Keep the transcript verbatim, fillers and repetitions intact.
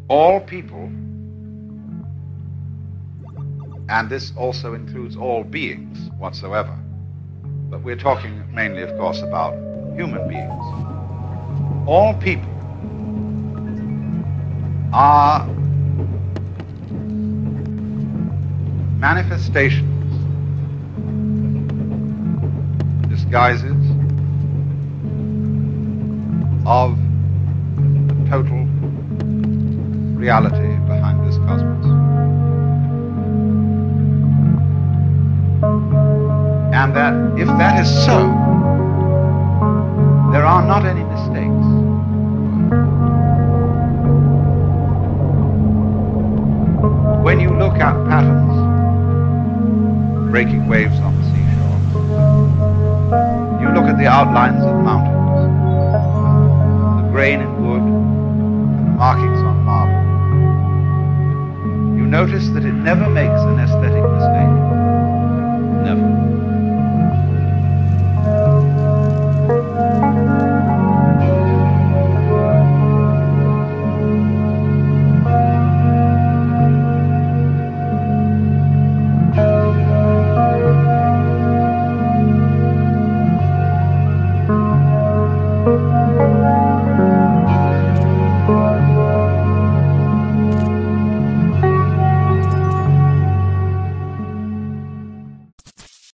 all people, and this also includes all beings whatsoever, but we're talking mainly, of course, about human beings. All people are manifestations, disguises of the total reality behind this cosmos. And that if that is so, there are not any mistakes. When you look at patterns, breaking waves on the seashore, you look at the outlines of mountains, the grain in wood, and the markings on marble, you notice that it never makes an aesthetic